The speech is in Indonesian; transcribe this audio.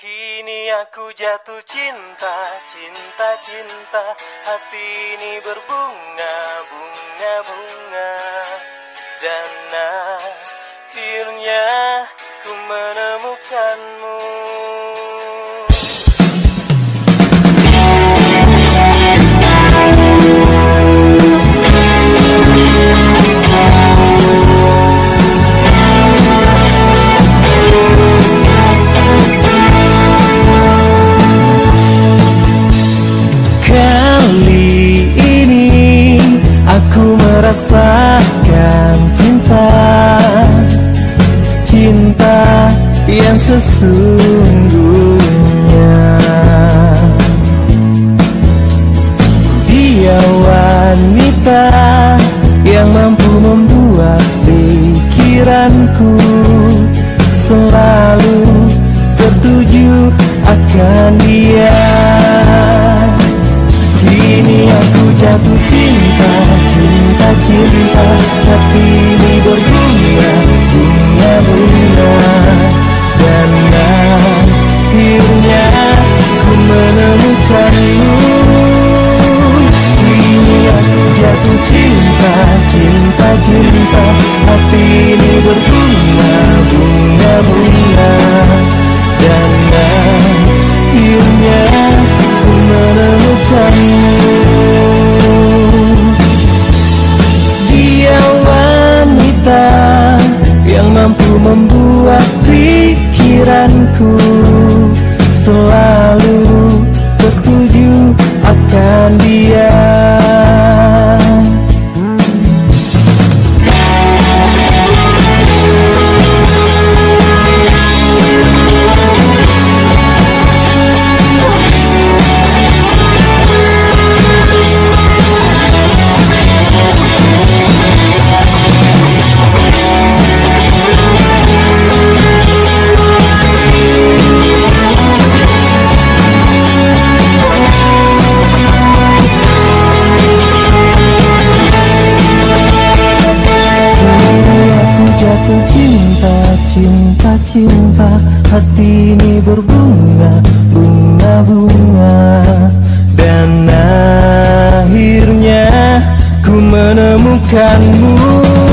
Kini aku jatuh cinta, cinta, cinta. Hati ini berbunga, bunga, bunga. Dan akhirnya ku menemukanmu. Rasakan cinta, cinta yang sesungguhnya. Dia wanita yang mampu membuat pikiranku selalu tertuju akan dia. Kini aku jatuh cinta, cinta, cinta. Hati ini berbunga, bunga, bunga. Dan akhirnya ku menemukanmu. Kini aku jatuh cinta, cinta, cinta. Hati ini berbunga, bunga, bunga. Dan akhirnya ku menemukanmu. Dia wanita yang mampu membuat pikiranku selalu tertuju akan dia. Jatuh cinta, cinta, cinta. Hati ini berbunga, bunga, bunga. Dan akhirnya ku menemukanmu.